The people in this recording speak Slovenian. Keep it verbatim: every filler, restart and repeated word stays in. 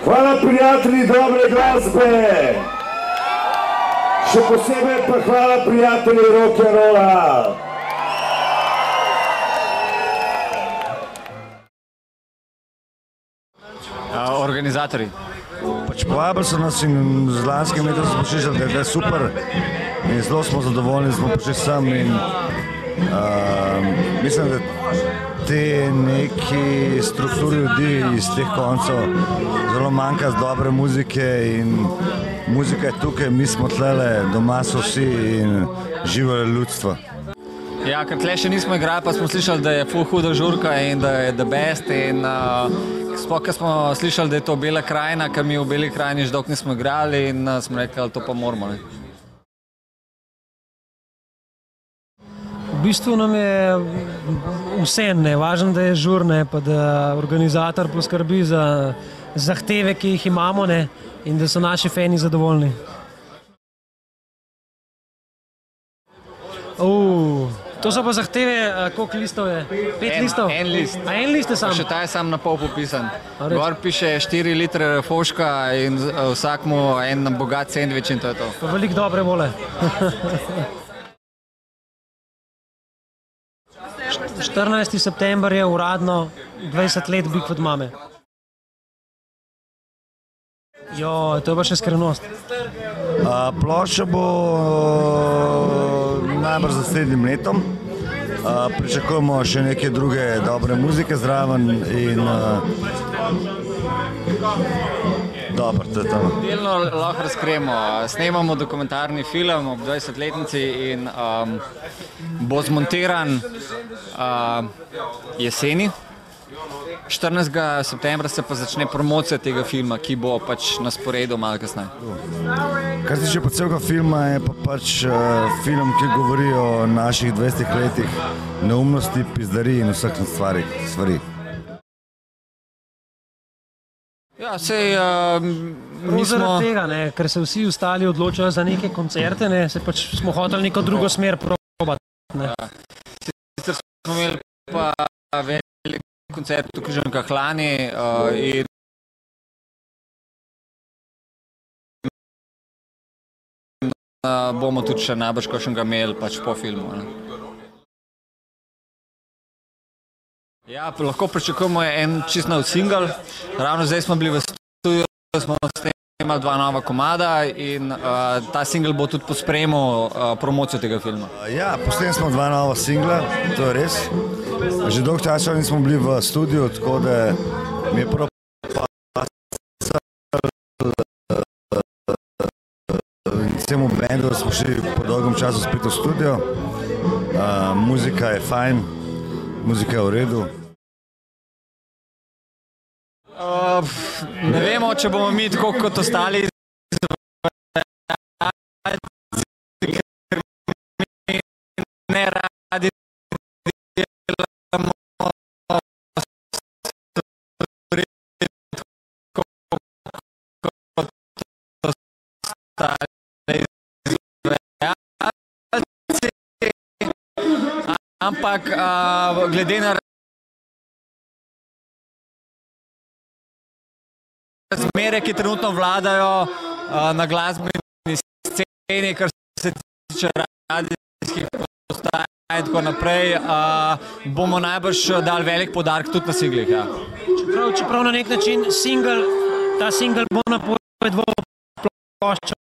Hvala prijatelji dobre glasbe. Še posebej pa hvala prijatelji rock'n'rolla. Organizatorji. Pač povabili so nas in z lanskim letom smo slišali, da je to super in zelo smo zadovoljni, da smo prišli sem in uh, mislim, da te neki strukturi ljudi iz teh koncev zelo manjka z dobre muzike in muzika je tukaj, mi smo tlele, doma so vsi in živelo ljudstvo. Ja, ker tle še nismo igrali, pa smo slišali, da je ful huda žurka in da je the best in uh, sploh, ker smo slišali, da je to Bela krajina, ker mi v Beli krajini že dolgo nismo igrali in uh, smo rekli, to pa moramo. Ne? V bistvu nam je vse, ne, važno, da je žurne, pa da organizator poskrbi za zahteve, ki jih imamo, ne, in da so naši fani zadovoljni. Uh, to so pa zahteve, koliko listov je? Pet en, listov? En list. A en list je sam? Še ta je sam na pol popisan. Gor piše štiri litre foška in vsak mu en bogat sendvič in to je to. Pa veliko dobre vole. štirinajsti september je uradno dvajset let Bigfoot mame. Jo, to je pa še skrivnost. Uh, plošča bo najbrž za naslednjim letom. Uh, pričakujemo še neke druge dobre muzike zraven in uh, dobro, to je to. Delno lahko razkrijemo. Snemamo dokumentarni film ob dvajsetletnici in um, bo zmontiran uh, jeseni. štirinajstega septembra se pa začne promocija tega filma, ki bo pač na sporedu malo kasneje. Kar se tiče pa celega filma, je pa pač uh, film, ki govori o naših dvajsetih letih neumnosti, pizdarij in vseh stvarih, stvari. Ja, sej, uh, mi smo... Zaradi tega, ne, ker se vsi ostali odločajo za neke koncerte, ne, se pač smo hoteli neko drugo smer probati. Ne. Ja. Sicer smo imeli pa velik koncert v Križankah lani uh, in uh, bomo tudi še najbrž kakšnega imeli pač po filmu. Ne. Ja, lahko pričakujemo en čist nov singel. Ravno zdaj smo bili v studiu, smo snemali dva nova komada in uh, ta singel bo tudi pospremil uh, promocijo tega filma. Ja, posneli smo dva nova singla, to je res. Že dolgo časa nismo bili v studiu, tako da mi je prav pasal celemu bendu, da smo šli po dolgem času spet v studio. Uh, muzika je fajn, muzika je v redu. Uh, ne vemo, če bomo mi tako kot ostali ne radi delamo ampak uh, glede na razmere, ki trenutno vladajo uh, na glasbeni sceni, kar se tiče radijskih postaj in tako naprej, uh, bomo najbrž dali velik poudarek tudi na singlih. Ja. Čeprav, čeprav na nek način single, ta single bo napovedoval ploščo